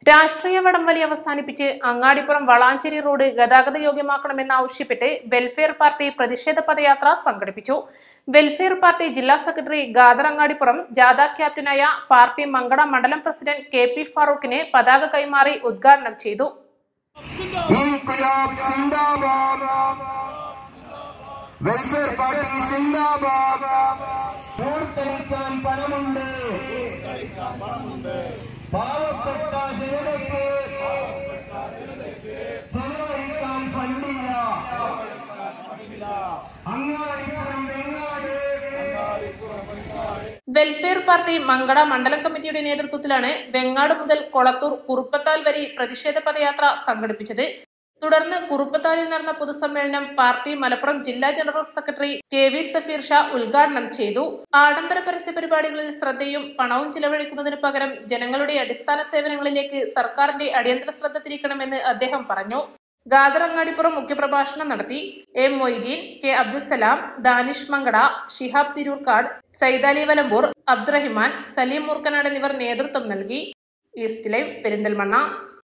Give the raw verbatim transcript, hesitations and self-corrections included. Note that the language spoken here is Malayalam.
രാഷ്ട്രീയ വടംവലി അവസാനിപ്പിച്ച് അങ്ങാടിപ്പുറം വളാഞ്ചേരി റോഡ് ഗതാഗത യോഗ്യമാക്കണമെന്നാവശ്യപ്പെട്ട് വെൽഫെയർ പാർട്ടി പ്രതിഷേധ പദയാത്ര സംഘടിപ്പിച്ചു. വെൽഫെയർ പാർട്ടി ജില്ലാ സെക്രട്ടറി ഖാദർ അങ്ങാടിപ്പുറം, ജാഥ ക്യാപ്റ്റനായ പാർട്ടി മങ്കട മണ്ഡലം പ്രസിഡന്റ് കെ പി ഫാറൂഖിനെ പതാക കൈമാറി ഉദ്ഘാടനം ചെയ്തു. വെൽഫെയർ പാർട്ടി സിന്ദാബാദ്. പൂർത്തടിക്കാൻ പണമുണ്ട്, പാവപ്പെട്ട ജനതയ്ക്ക് ചെലവഴിക്കാൻ ഫണ്ടില്ല. അങ്ങാടിപ്പുറം വെങ്ങാട്. വെൽഫെയർ പാർട്ടി മങ്കട മണ്ഡലം കമ്മിറ്റിയുടെ നേതൃത്വത്തിലാണ് വെങ്ങാട് മുതൽ കൊളത്തൂർ കുറുപ്പത്താൽ വരെ പ്രതിഷേധ പദയാത്ര സംഘടിപ്പിച്ചത്. തുടർന്ന് കുറുപ്പത്താലിൽ നടന്ന പൊതുസമ്മേളനം പാർട്ടി മലപ്പുറം ജില്ലാ general secretary K V Safeer Shah ഉദ്ഘാടനം ചെയ്തു. ആഡംബര പരസ്യ പരിപാടികളിൽ ശ്രദ്ധയും പണവും ചിലവഴിക്കുന്നതിന് പകരം ജനങ്ങളുടെ അടിസ്ഥാന സേവനങ്ങളിലേക്ക് സർക്കാരിന്റെ അടിയന്തര ശ്രദ്ധ തിരിക്കണമെന്ന് അദ്ദേഹം പറഞ്ഞു. ഖാദർ അങ്ങാടിപ്പുറം മുഖ്യപ്രഭാഷണം നടത്തി. എം മൊയ്തീൻ, കെ അബ്ദുസലാം, ദാനിഷ് മങ്കട, ഷിഹാബ് തിരൂർക്കാട്, സൈദാലി വലമ്പൂർ, അബ്ദുറഹിമാൻ, സലീം മൂർക്കനാട് എന്നിവർ നേതൃത്വം നൽകി. East live Perinthalmanna.